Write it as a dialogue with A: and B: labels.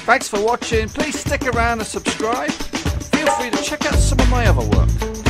A: Thanks for watching. Please stick around and subscribe. Feel free to check out some of my other work.